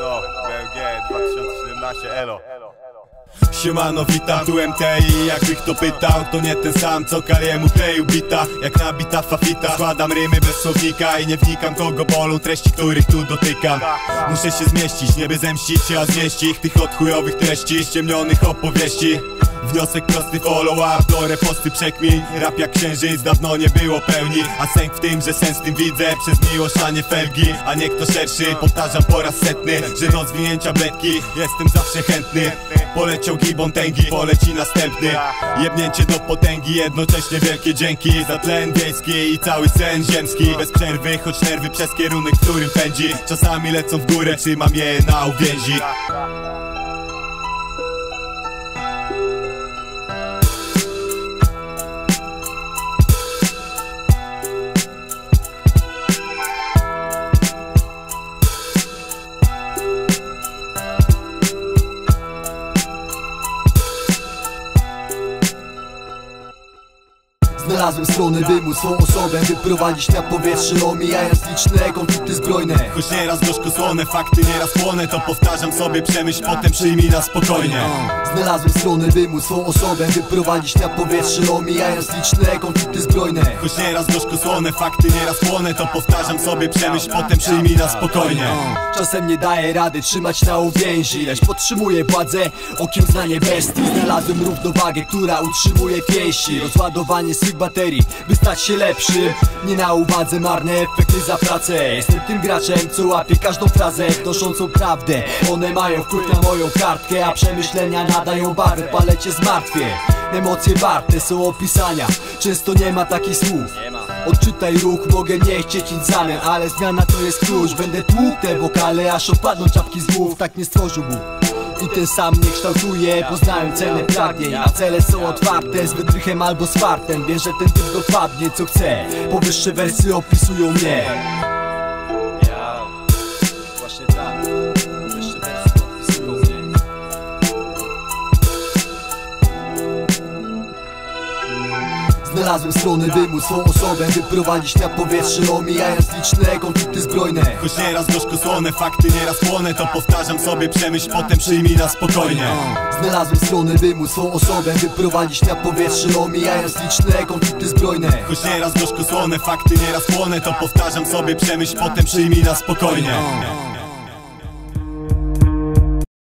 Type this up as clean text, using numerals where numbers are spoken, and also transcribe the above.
no, BLG 2017, elo. Siemano, witam, tu MTI, jakby kto pytał, to nie ten sam, co Kaliemu kleił bita. Jak nabita fafita, składam rymy bez słownika i nie wnikam, kogo bolą treści, których tu dotykam. Muszę się zmieścić, nie by zemścić się, a znieść ich, tych odchujowych treści, ściemnionych opowieści. Wniosek prosty, follow up, do reposty przekmin. Rap jak księżyc, dawno nie było pełni. A sęk w tym, że sens w tym widzę. Przez miłość, a nie felgi, a nie kto szerszy. Powtarzam po raz setny, że do zwinięcia bledki jestem zawsze chętny. Poleciał gibon tęgi, poleci następny. Jebnięcie do potęgi, jednocześnie wielkie dzięki za tlen wiejski i cały sen ziemski. Bez przerwy, choć nerwy przez kierunek, w którym pędzi. Czasami lecą w górę, trzymam je na uwięzi. Znalazłem stronę, by móc swą osobę wyprowadzić na powietrze, omijając liczne konflikty zbrojne. Choć nieraz gorzko słone, fakty nieraz płonę, to powtarzam sobie, przemyśl, potem przyjmij na spokojnie. Znalazłem stronę, by móc swą osobę wyprowadzić na powietrze, omijając liczne konflikty zbrojne. Choć nieraz gorzko słone, fakty nieraz płonę, to powtarzam sobie, przemyśl, potem przyjmij na spokojnie. Czasem nie daję rady trzymać na uwięzi, lecz podtrzymuję władzę, okiem znanie bestii. Znalazłem równowagę, która utrzymuje pięści. Rozładowanie swych baterii, by stać się lepszym. Nie na uwadze marne efekty za pracę. Jestem tym graczem, co łapie każdą frazę wnoszącą prawdę. One mają wpływ na moją kartkę, a przemyślenia nadają barwę palecie zmartwień. Emocje warte są opisania, często nie ma takich słów. Odczytaj ruch, mogę nie chcieć nic w zamian, ale zmiana to jest klucz. Będę tłukł te wokale, aż opadną czapki z głów. Tak nie stworzył Bóg i ten sam nie kształtuje. Poznałem cenę pragnień, a cele są otwarte. Z wytrychem albo z fartem, wiem, że ten typ dopadnie co chce. Powyższe wersy opisują mnie. Ja, właśnie tak. Powyższe wersy opisują mnie. Znalazłem stronę, by móc swą osobę wyprowadzić na powietrze, omijając liczne konflikty zbrojne. Choć nieraz gorzko słone, fakty nieraz płonę, to powtarzam sobie, przemyśl, potem przyjmij na spokojnie. Znalazłem stronę, by móc swą osobę wyprowadzić na powietrze, omijając liczne konflikty zbrojne. Choć nieraz gorzko słone, fakty nieraz płonę, to powtarzam sobie, przemyśl, potem przyjmij na spokojnie.